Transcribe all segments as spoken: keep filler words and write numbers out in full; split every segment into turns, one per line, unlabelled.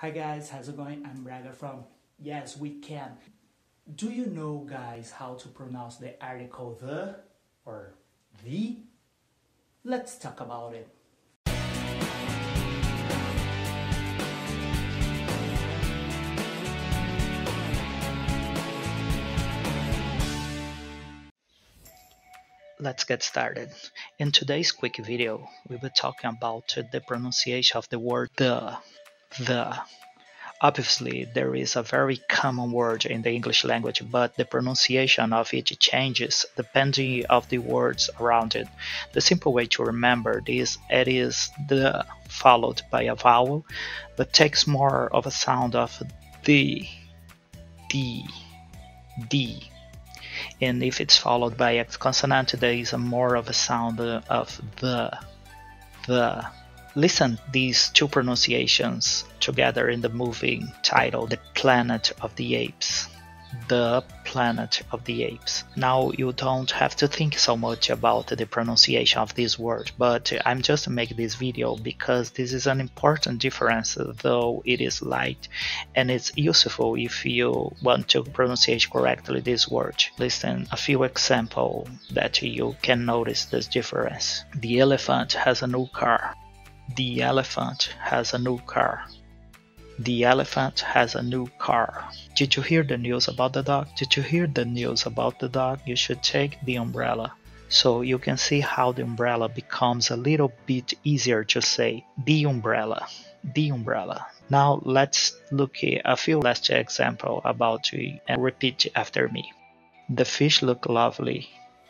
Hi guys, how's it going? I'm Braga from Yes We Can. Do you know, guys, how to pronounce the article the or the? Let's talk about it.
Let's get started. In today's quick video, we will be talking about the pronunciation of the word the. The. Obviously, there is a very common word in the English language, but the pronunciation of it changes depending of the words around it. The simple way to remember this it is the followed by a vowel, but takes more of a sound of the, the, the. And if it's followed by a consonant, there is a more of a sound of the, the. Listen these two pronunciations together in the movie titled The Planet of the Apes. The Planet of the Apes. Now you don't have to think so much about the pronunciation of this word, but I'm just making this video because this is an important difference, though it is light, and it's useful if you want to pronounce correctly this word. Listen a few examples that you can notice this difference. The elephant has a new car. The elephant has a new car. The elephant has a new car. Did you hear the news about the dog? Did you hear the news about the dog? You should take the umbrella. So you can see how the umbrella becomes a little bit easier to say. The umbrella. The umbrella. Now let's look at a few last examples about it and repeat after me. The fish look lovely.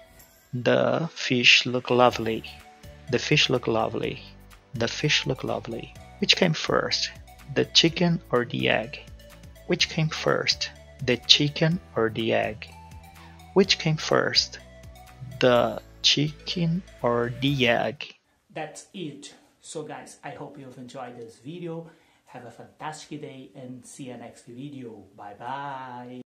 The fish look lovely. The fish look lovely. The fish look lovely. Which came first, the chicken or the egg? Which came first, the chicken or the egg? Which came first, the chicken or the egg?
That's it. So guys, I hope you've enjoyed this video. Have a fantastic day and see you next video. Bye bye.